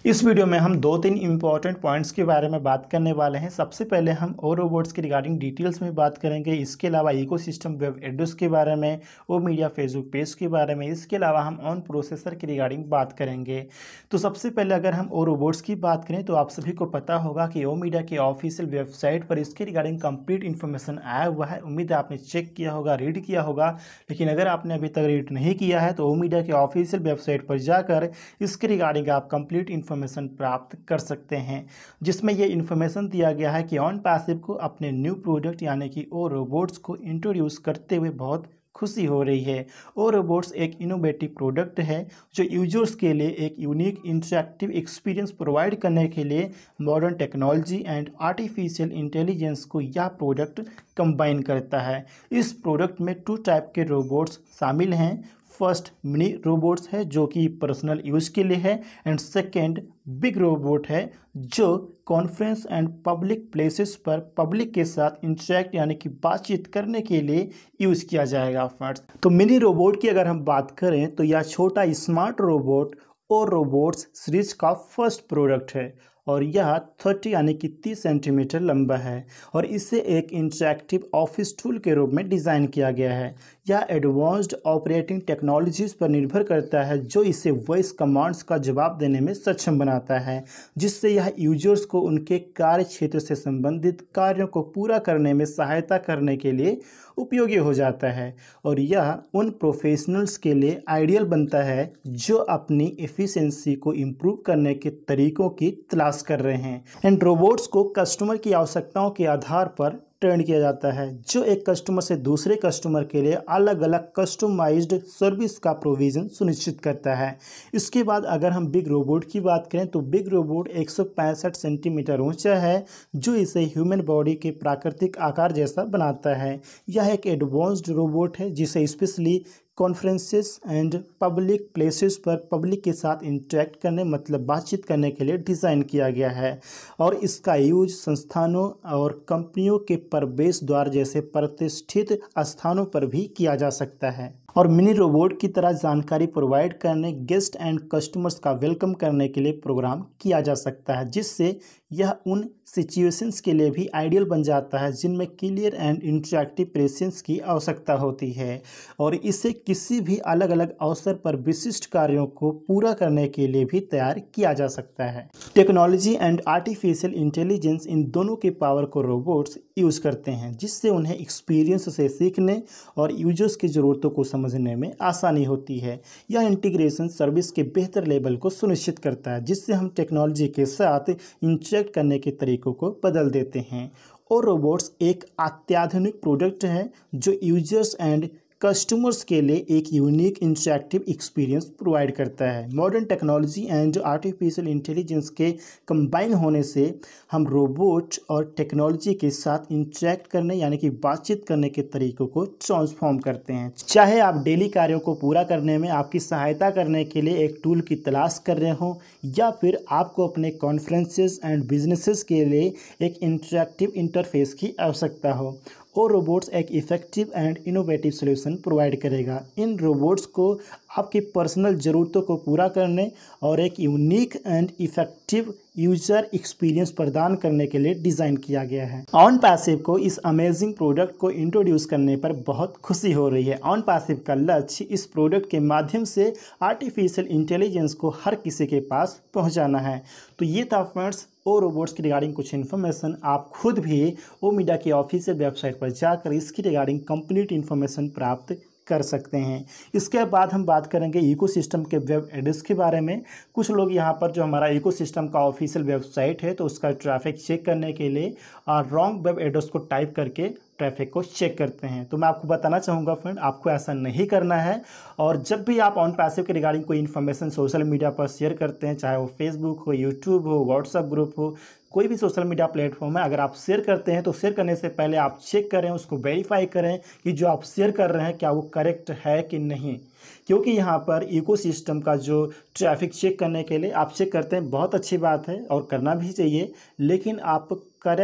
इस वीडियो में हम दो तीन इम्पॉर्टेंट पॉइंट्स के बारे में बात करने वाले हैं। सबसे पहले हम ओ रोबोट्स के रिगार्डिंग डिटेल्स में बात करेंगे। इसके अलावा इकोसिस्टम वेब एड्रेस के बारे में, ओ मीडिया फेसबुक पेज के बारे में। इसके अलावा हम ऑन प्रोसेसर के रिगार्डिंग बात करेंगे। तो सबसे पहले अगर हम ओ रोबोट्स की बात करें तो आप सभी को पता होगा कि ओ मीडिया के ऑफिशियल वेबसाइट पर इसके रिगार्डिंग कंप्लीट इन्फॉर्मेशन आया हुआ है। उम्मीद है आपने चेक किया होगा, रीड किया होगा। लेकिन अगर आपने अभी तक रीड नहीं किया है तो ओ मीडिया के ऑफिशियल वेबसाइट पर जाकर इसके रिगार्डिंग आप कंप्लीट इन्फॉर्मेशन प्राप्त कर सकते हैं, जिसमें ये इन्फॉर्मेशन दिया गया है कि ऑन पैसिव को अपने न्यू प्रोडक्ट यानी कि ओ रोबोट्स को इंट्रोड्यूस करते हुए बहुत खुशी हो रही है। ओ रोबोट्स एक इनोवेटिव प्रोडक्ट है जो यूजर्स के लिए एक यूनिक इंटरैक्टिव एक्सपीरियंस प्रोवाइड करने के लिए modern technology and artificial intelligence को यह प्रोडक्ट कंबाइन करता है। इस प्रोडक्ट में 2 टाइप के रोबोट्स शामिल हैं। फर्स्ट मिनी रोबोट्स है जो कि पर्सनल यूज़ के लिए है, एंड सेकेंड बिग रोबोट है जो कॉन्फ्रेंस एंड पब्लिक प्लेसेस पर पब्लिक के साथ इंटरेक्ट यानी कि बातचीत करने के लिए यूज़ किया जाएगा। फ्रेंड्स, तो मिनी रोबोट की अगर हम बात करें तो यह छोटा स्मार्ट रोबोट और रोबोट्स सीरीज का फर्स्ट प्रोडक्ट है और यह 30 यानी कि 30 सेंटीमीटर लंबा है और इसे एक इंटरैक्टिव ऑफिस टूल के रूप में डिज़ाइन किया गया है। यह एडवांस्ड ऑपरेटिंग टेक्नोलॉजीज़ पर निर्भर करता है जो इसे वॉइस कमांड्स का जवाब देने में सक्षम बनाता है, जिससे यह यूजर्स को उनके कार्य क्षेत्र से संबंधित कार्यों को पूरा करने में सहायता करने के लिए उपयोगी हो जाता है। और यह उन प्रोफेशनल्स के लिए आइडियल बनता है जो अपनी एफिशिएंसी को इम्प्रूव करने के तरीकों की तलाश कर रहे हैं। एंड रोबोट्स को कस्टमर की आवश्यकताओं के आधार पर ट्रेन किया जाता है जो एक कस्टमर से दूसरे कस्टमर के लिए अलग अलग कस्टमाइज्ड सर्विस का प्रोविज़न सुनिश्चित करता है। इसके बाद अगर हम बिग रोबोट की बात करें तो बिग रोबोट 165 सेंटीमीटर ऊंचा है जो इसे ह्यूमन बॉडी के प्राकृतिक आकार जैसा बनाता है। यह एक एडवांस्ड रोबोट है जिसे specially conferences and public places पर पब्लिक के साथ इंटरेक्ट करने मतलब बातचीत करने के लिए डिज़ाइन किया गया है और इसका यूज संस्थानों और कंपनियों के प्रवेश द्वार जैसे प्रतिष्ठित स्थानों पर भी किया जा सकता है। और मिनी रोबोट की तरह जानकारी प्रोवाइड करने, गेस्ट एंड कस्टमर्स का वेलकम करने के लिए प्रोग्राम किया जा सकता है, जिससे यह उन सिचुएशंस के लिए भी आइडियल बन जाता है जिनमें क्लियर एंड इंटरैक्टिव प्रेजेंस की आवश्यकता होती है और इसे किसी भी अलग अलग अवसर पर विशिष्ट कार्यों को पूरा करने के लिए भी तैयार किया जा सकता है। टेक्नोलॉजी एंड आर्टिफिशियल इंटेलिजेंस इन दोनों के पावर को रोबोट्स यूज़ करते हैं, जिससे उन्हें एक्सपीरियंस से सीखने और यूजर्स की ज़रूरतों को समझने में आसानी होती है। यह इंटीग्रेशन सर्विस के बेहतर लेवल को सुनिश्चित करता है, जिससे हम टेक्नोलॉजी के साथ इंटरेक्ट करने के तरीकों को बदल देते हैं। और रोबोट्स एक अत्याधुनिक प्रोडक्ट है जो यूजर्स एंड कस्टमर्स के लिए एक यूनिक इंटरैक्टिव एक्सपीरियंस प्रोवाइड करता है। Modern technology and artificial intelligence के कंबाइन होने से हम रोबोट और टेक्नोलॉजी के साथ इंटरैक्ट करने यानी कि बातचीत करने के तरीकों को ट्रांसफॉर्म करते हैं। चाहे आप डेली कार्यों को पूरा करने में आपकी सहायता करने के लिए एक टूल की तलाश कर रहे हों या फिर आपको अपने कॉन्फ्रेंसेस एंड बिजनेसेस के लिए एक इंटरैक्टिव इंटरफेस की आवश्यकता हो, और रोबोट्स एक effective and innovative solution provide करेगा। इन रोबोट्स को आपकी पर्सनल ज़रूरतों को पूरा करने और एक unique and effective user experience प्रदान करने के लिए डिज़ाइन किया गया है। ऑन पैसिव को इस अमेजिंग प्रोडक्ट को इंट्रोड्यूस करने पर बहुत खुशी हो रही है। ऑन पैसिव का लक्ष्य इस प्रोडक्ट के माध्यम से आर्टिफिशियल इंटेलिजेंस को हर किसी के पास पहुंचाना है। तो ये था फ्रेंड्स ओ रोबोट्स की रिगार्डिंग कुछ इन्फॉर्मेशन। आप खुद भी ओ मीडिया की ऑफिशियल वेबसाइट पर जाकर इसकी रिगार्डिंग कंप्लीट इन्फॉर्मेशन प्राप्त कर सकते हैं। इसके बाद हम बात करेंगे इकोसिस्टम के वेब एड्रेस के बारे में। कुछ लोग यहाँ पर जो हमारा इकोसिस्टम का ऑफिशियल वेबसाइट है तो उसका ट्रैफिक चेक करने के लिए रॉन्ग वेब एड्रेस को टाइप करके ट्रैफिक को चेक करते हैं। तो मैं आपको बताना चाहूँगा फ्रेंड, आपको ऐसा नहीं करना है। और जब भी आप ऑन पैसिव के रिगार्डिंग कोई इन्फॉर्मेशन सोशल मीडिया पर शेयर करते हैं, चाहे वो फेसबुक हो, यूट्यूब हो, व्हाट्सएप ग्रुप हो, कोई भी सोशल मीडिया प्लेटफॉर्म है, अगर आप शेयर करते हैं तो शेयर करने से पहले आप चेक करें, उसको वेरीफाई करें कि जो आप शेयर कर रहे हैं क्या वो करेक्ट है कि नहीं। क्योंकि यहाँ पर इकोसिस्टम का जो ट्रैफिक चेक करने के लिए आप चेक करते हैं, बहुत अच्छी बात है और करना भी चाहिए, लेकिन आप करेक्ट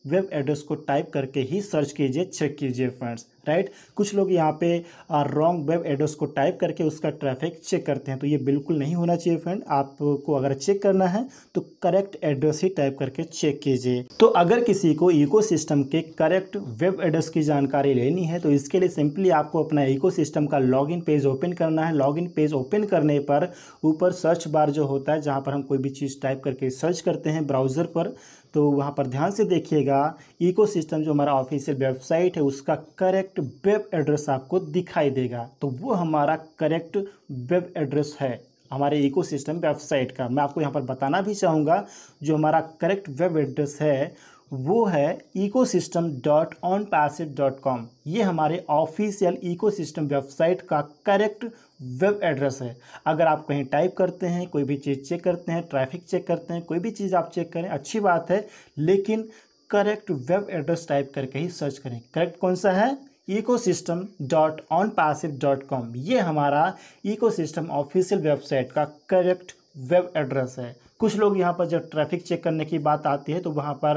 वेब एड्रेस को टाइप करके ही सर्च कीजिए, चेक कीजिए फ्रेंड्स, राइट। कुछ लोग यहाँ पे रॉन्ग वेब एड्रेस को टाइप करके उसका ट्रैफिक चेक करते हैं, तो ये बिल्कुल नहीं होना चाहिए फ्रेंड। आपको अगर चेक करना है तो करेक्ट एड्रेस ही टाइप करके चेक कीजिए। तो अगर किसी को इकोसिस्टम के करेक्ट वेब एड्रेस की जानकारी लेनी है तो इसके लिए सिंपली आपको अपना इकोसिस्टम का लॉगिन पेज ओपन करना है। लॉगिन पेज ओपन करने पर ऊपर सर्च बार जो होता है, जहाँ पर हम कोई भी चीज़ टाइप करके सर्च करते हैं ब्राउज़र पर, तो वहाँ पर ध्यान से देखिएगा इकोसिस्टम जो हमारा ऑफिशियल वेबसाइट है उसका करेक्ट वेब एड्रेस आपको दिखाई देगा। तो वो हमारा करेक्ट वेब एड्रेस है हमारे इकोसिस्टम वेबसाइट का। मैं आपको यहाँ पर बताना भी चाहूँगा, जो हमारा करेक्ट वेब एड्रेस है वो है ecosystem.onpassive.com। ये हमारे ऑफिशियल इकोसिस्टम वेबसाइट का करेक्ट वेब एड्रेस है। अगर आप कहीं टाइप करते हैं, कोई भी चीज़ चेक करते हैं, ट्रैफिक चेक करते हैं, कोई भी चीज़ आप चेक करें, अच्छी बात है, लेकिन करेक्ट वेब एड्रेस टाइप करके ही सर्च करें। करेक्ट कौन सा है? ecosystem.onpassive.com। ये हमारा इकोसिस्टम ऑफिशियल वेबसाइट का करेक्ट वेब एड्रेस है। कुछ लोग यहाँ पर जब ट्रैफिक चेक करने की बात आती है तो वहाँ पर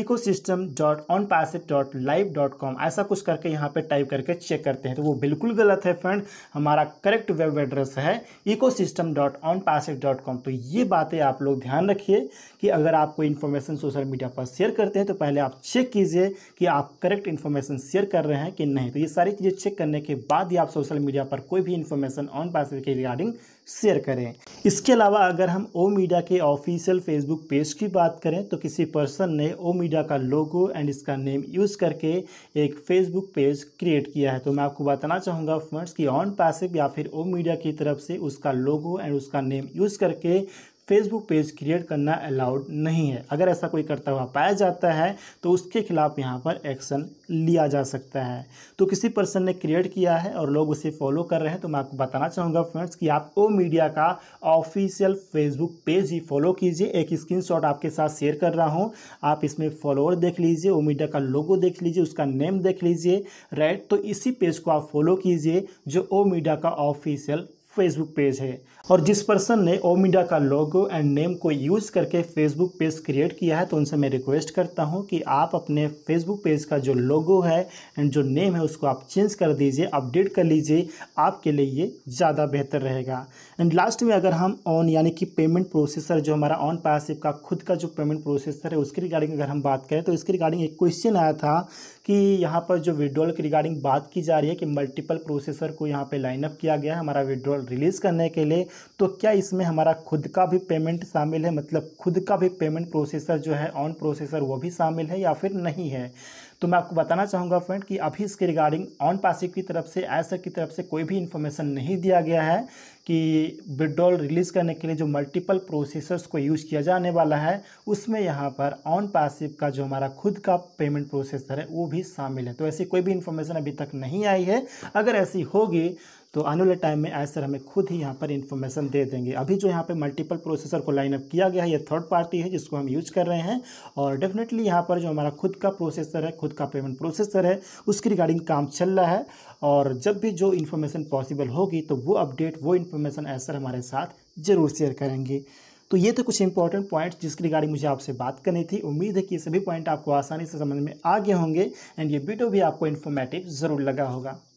ecosystem.onpassive.live.com ऐसा कुछ करके यहाँ पे टाइप करके चेक करते हैं, तो वो बिल्कुल गलत है फ्रेंड। हमारा करेक्ट वेब एड्रेस है ecosystem.onpassive.com। तो ये बातें आप लोग ध्यान रखिए कि अगर आप कोई इन्फॉर्मेशन सोशल मीडिया पर शेयर करते हैं तो पहले आप चेक कीजिए कि आप करेक्ट इन्फॉर्मेशन शेयर कर रहे हैं कि नहीं। तो ये सारी चीज़ें चेक करने के बाद ही आप सोशल मीडिया पर कोई भी इन्फॉर्मेशन ऑन पासिव के रिगार्डिंग शेयर करें। इसके अलावा अगर हम ओ मीडिया के ऑफिशियल फेसबुक पेज की बात करें तो किसी पर्सन ने ओ मीडिया का लोगो एंड इसका नेम यूज़ करके एक फेसबुक पेज क्रिएट किया है। तो मैं आपको बताना चाहूँगा फ्रेंड्स कि ऑन पासिव या फिर ओ मीडिया की तरफ से उसका लोगो एंड उसका नेम यूज़ करके फेसबुक पेज क्रिएट करना अलाउड नहीं है। अगर ऐसा कोई करता हुआ पाया जाता है तो उसके खिलाफ यहाँ पर एक्शन लिया जा सकता है। तो किसी पर्सन ने क्रिएट किया है और लोग उसे फॉलो कर रहे हैं, तो मैं आपको बताना चाहूँगा फ्रेंड्स कि आप ओ मीडिया का ऑफिशियल फेसबुक पेज ही फॉलो कीजिए। एक स्क्रीनशॉट आपके साथ शेयर कर रहा हूँ, आप इसमें फॉलोअर देख लीजिए, ओ मीडिया का लोगो देख लीजिए, उसका नेम देख लीजिए, राइट। तो इसी पेज को आप फॉलो कीजिए जो ओ मीडिया का ऑफिशियल फेसबुक पेज है। और जिस पर्सन ने ओ मीडिया का लोगो एंड नेम को यूज़ करके फेसबुक पेज क्रिएट किया है तो उनसे मैं रिक्वेस्ट करता हूं कि आप अपने फेसबुक पेज का जो लोगो है एंड जो नेम है उसको आप चेंज कर दीजिए, अपडेट कर लीजिए, आपके लिए ये ज़्यादा बेहतर रहेगा। एंड लास्ट में अगर हम ऑन यानी कि पेमेंट प्रोसेसर जो हमारा ऑन पासिव का खुद का जो पेमेंट प्रोसेसर है उसके रिगार्डिंग अगर हम बात करें तो इसके रिगार्डिंग एक क्वेश्चन आया था कि यहाँ पर जो विड्रॉल के रिगार्डिंग बात की जा रही है कि मल्टीपल प्रोसेसर को यहाँ पे लाइनअप किया गया है हमारा विड्रॉल रिलीज़ करने के लिए, तो क्या इसमें हमारा खुद का भी पेमेंट शामिल है, मतलब खुद का भी पेमेंट प्रोसेसर जो है ऑन प्रोसेसर वो भी शामिल है या फिर नहीं है। तो मैं आपको बताना चाहूँगा फ्रेंड कि अभी इसके रिगार्डिंग ऑन पासिव की तरफ से एसर की तरफ से कोई भी इन्फॉर्मेशन नहीं दिया गया है कि विड्रॉल रिलीज़ करने के लिए जो मल्टीपल प्रोसेसर्स को यूज़ किया जाने वाला है उसमें यहाँ पर ऑन पासिव का जो हमारा खुद का पेमेंट प्रोसेसर है वो भी शामिल है। तो ऐसी कोई भी इन्फॉर्मेशन अभी तक नहीं आई है। अगर ऐसी होगी तो आने वाले टाइम में एसर हमें खुद ही यहाँ पर इन्फॉर्मेशन दे देंगे। अभी जो यहाँ पे मल्टीपल प्रोसेसर को लाइनअप किया गया है ये थर्ड पार्टी है जिसको हम यूज कर रहे हैं, और डेफिनेटली यहाँ पर जो हमारा खुद का प्रोसेसर है, खुद का पेमेंट प्रोसेसर है, उसकी रिगार्डिंग काम चल रहा है। और जब भी जो इन्फॉर्मेशन पॉसिबल होगी तो वो अपडेट, वो इन्फॉर्मेशन एसर हमारे साथ ज़रूर शेयर करेंगे। तो ये तो कुछ इंपॉर्टेंट पॉइंट्स जिसकी रिगार्डिंग मुझे आपसे बात करनी थी। उम्मीद है कि ये सभी पॉइंट आपको आसानी से समझ में आ गए होंगे एंड ये वीडियो भी आपको इन्फॉर्मेटिव ज़रूर लगा होगा।